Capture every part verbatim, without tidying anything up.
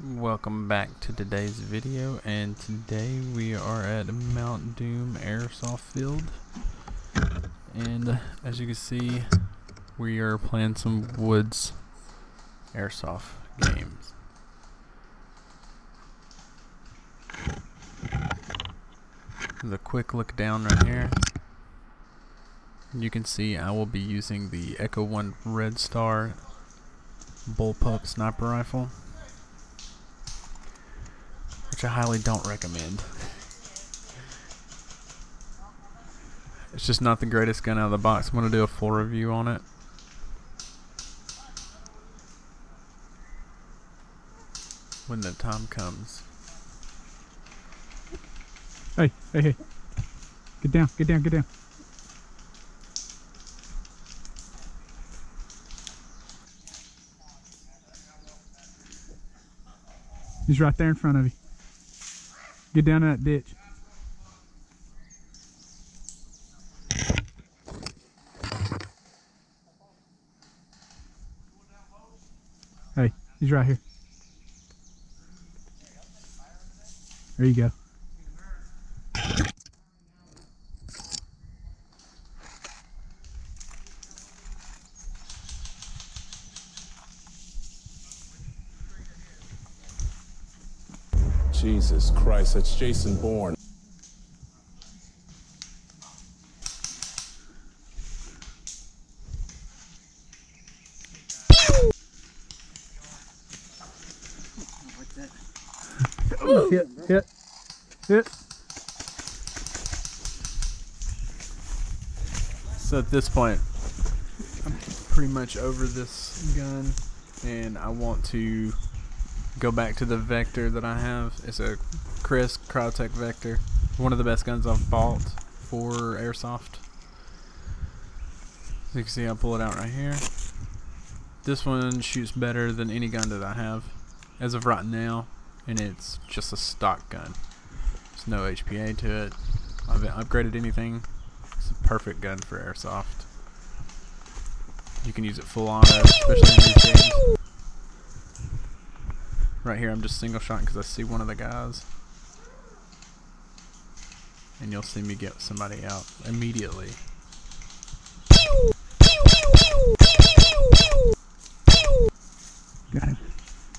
Welcome back to today's video, and today we are at Mount Doom Airsoft Field, and as you can see we are playing some Woods Airsoft games. The quick look down right here, you can see I will be using the Echo One Red Star Bullpup sniper rifle, which I highly don't recommend. It's just not the greatest gun out of the box. I'm going to do a full review on it. when the time comes. Hey, hey, hey. Get down, get down, get down. He's right there in front of you. Get down in that ditch. Hey, he's right here. There you go. Jesus Christ, that's Jason Bourne. Oh, hit, hit, hit. So at this point, I'm pretty much over this gun, and I want to go back to the Vector that I have. It's a Chris Cryotech Vector, one of the best guns I've bought for airsoft. As you can see, I pull it out right here. This one shoots better than any gun that I have as of right now, and it's just a stock gun. There's no H P A to it. I haven't upgraded anything. It's a perfect gun for airsoft. You can use it full auto, especially in these games. Right here I'm just single shot because I see one of the guys, and you'll see me get somebody out immediately. Got him.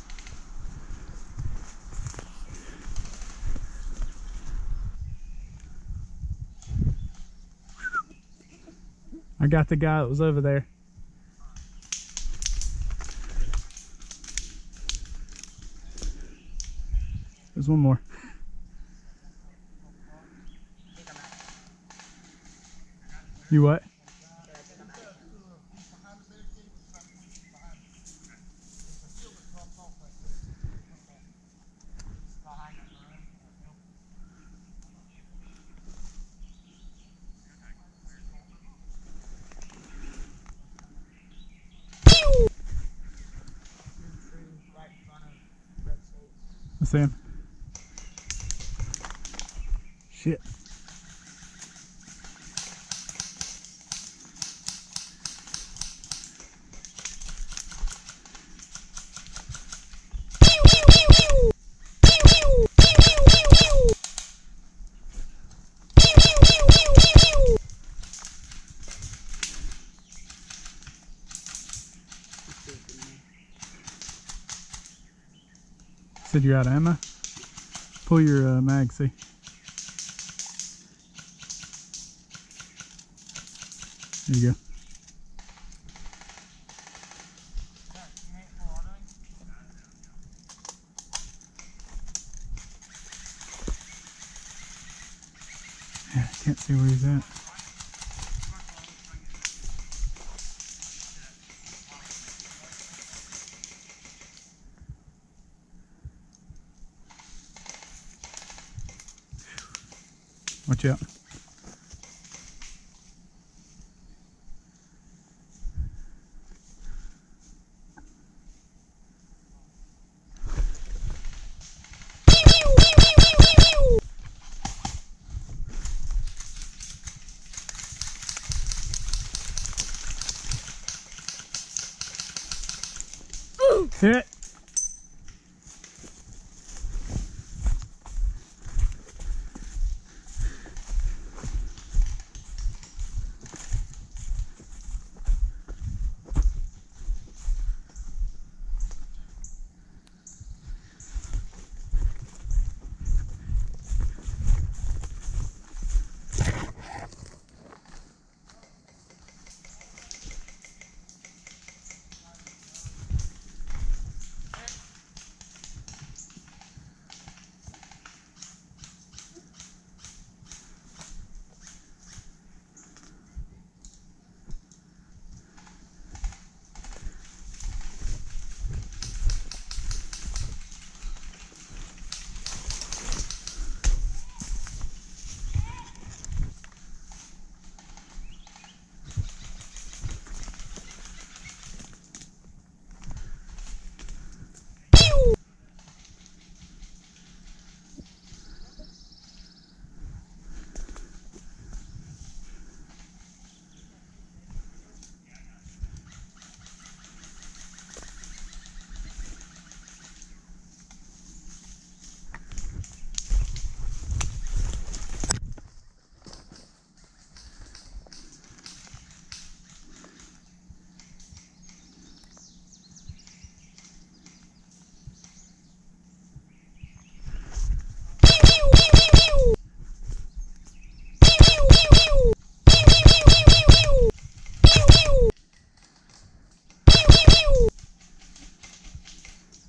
I got the guy that was over there. There's one more. You what? I see him. Shit. Said you're out of ammo? Pull your uh, mag, see. There you go. Yeah, I can't see where he's at. Watch out. Hit.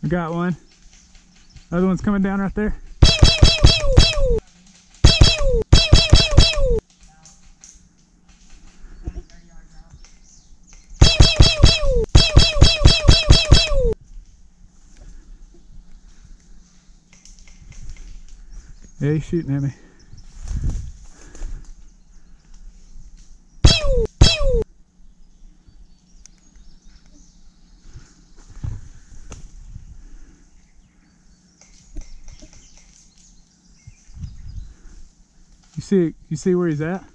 I got one. Other one's coming down right there. Yeah, he's shooting at me. You see, you see where he's at?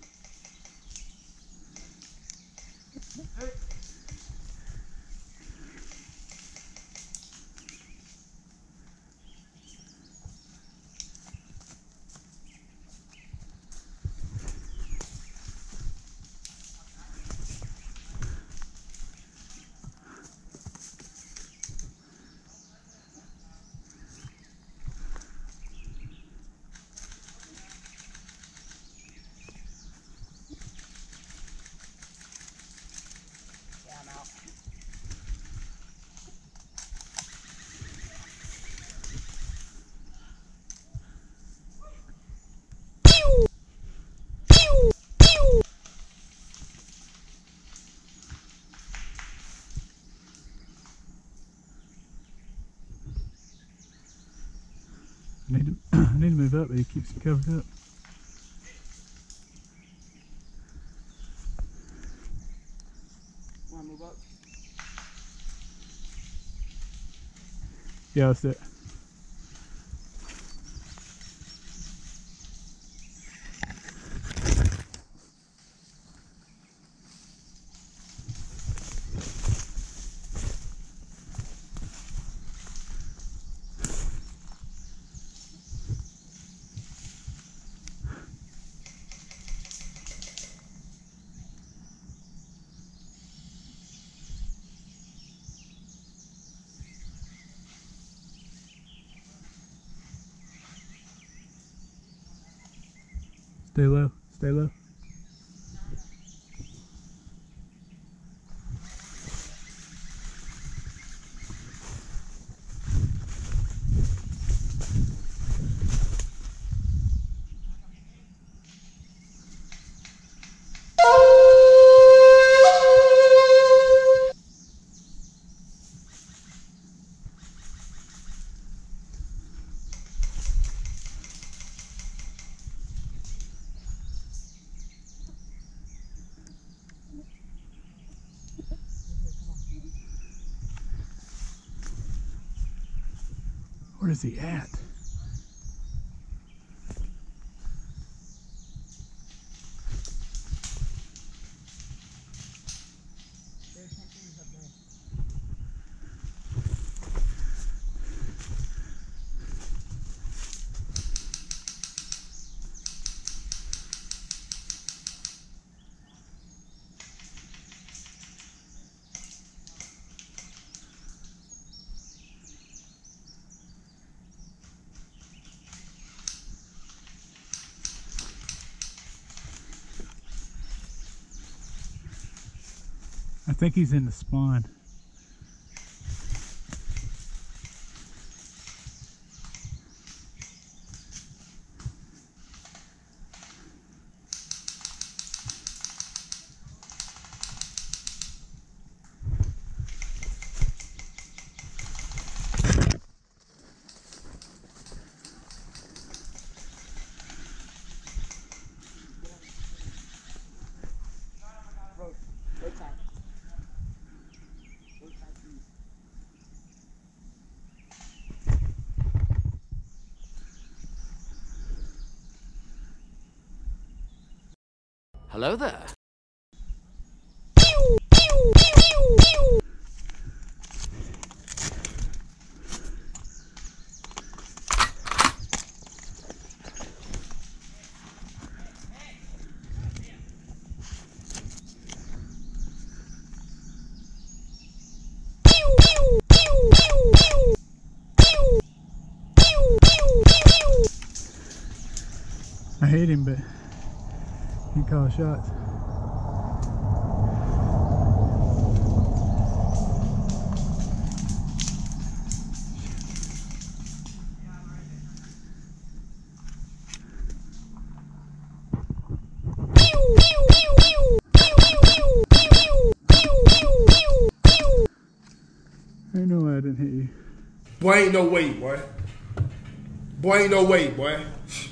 I need to, I need to move up, but he keeps me covered up. Want to move up? Yeah, let's do it. Stay low, stay low. Where is he at? I think he's in the spawn. Hello there. I hate him, but he call shots. Boy, ain't no way, boy. Boy, ain't no way, boy.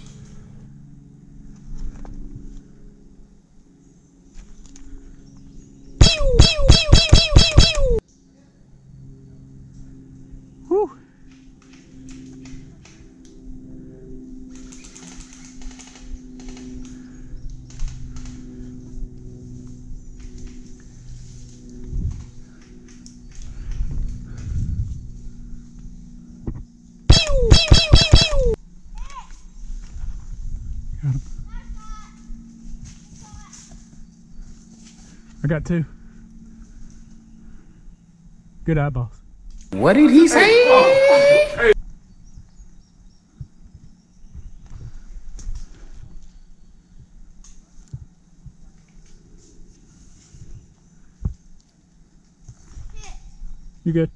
Whew. Got him. I got two. Good eyeballs. What did he say? You good?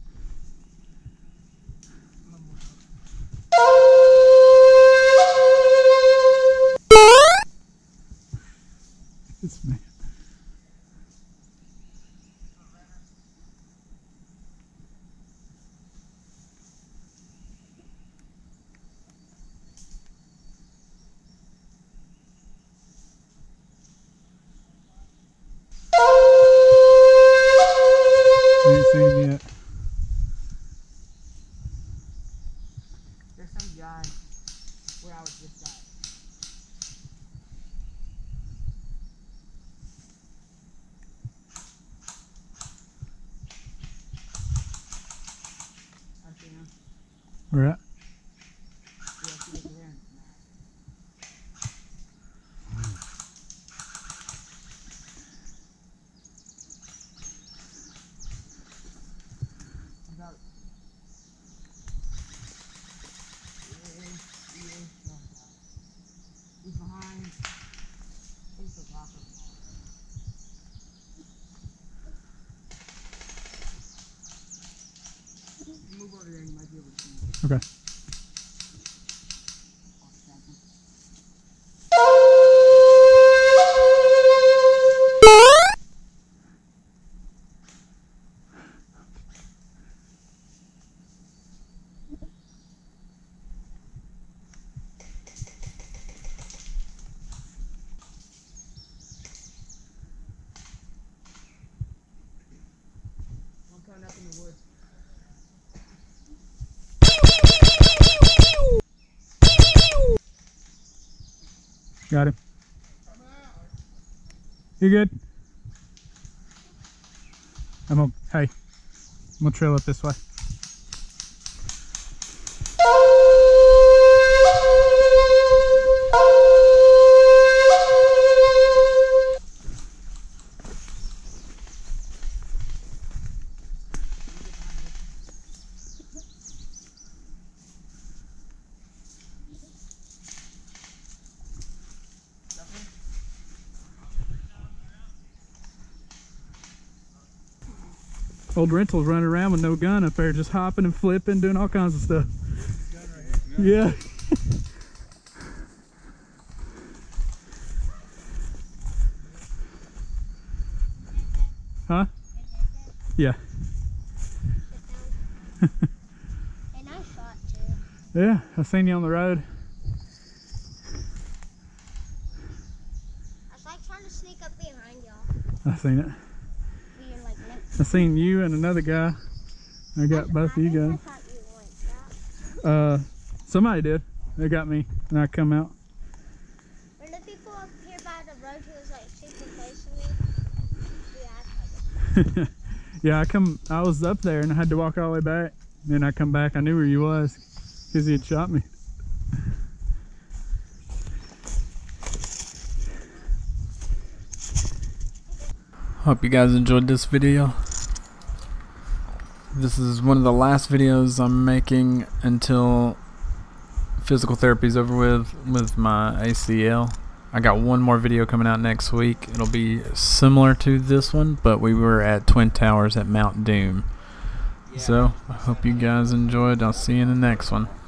This man. I ain't seen him yet. There's some guy where I was just at. I see him. Where at? Yeah, see him there. About he's behind. He's the rock of the wall. Move over there and you might be able to see him. Okay. One coming up in the woods. Got him. You good? I'm gonna, hey, I'm gonna trail up this way. Old Rental's running around with no gun up there, just hopping and flipping, doing all kinds of stuff. Yeah. Huh? Yeah. And I shot too. Yeah, I seen you on the road. I was like trying to sneak up behind y'all. I seen it. Being like next. I seen you and another guy. I got both of you guys. I thought you went that. Uh, somebody did. They got me, and I come out. Were the people up here by the road who was like super close to me? Yeah, I thought it. Yeah, I come. I was up there, and I had to walk all the way back. Then I come back. I knew where you was, cause he had shot me. Hope you guys enjoyed this video. This is one of the last videos I'm making until physical therapy is over with with my A C L. I got one more video coming out next week. It'll be similar to this one, but we were at Twin Towers at Mount Doom. So I hope you guys enjoyed. I'll see you in the next one.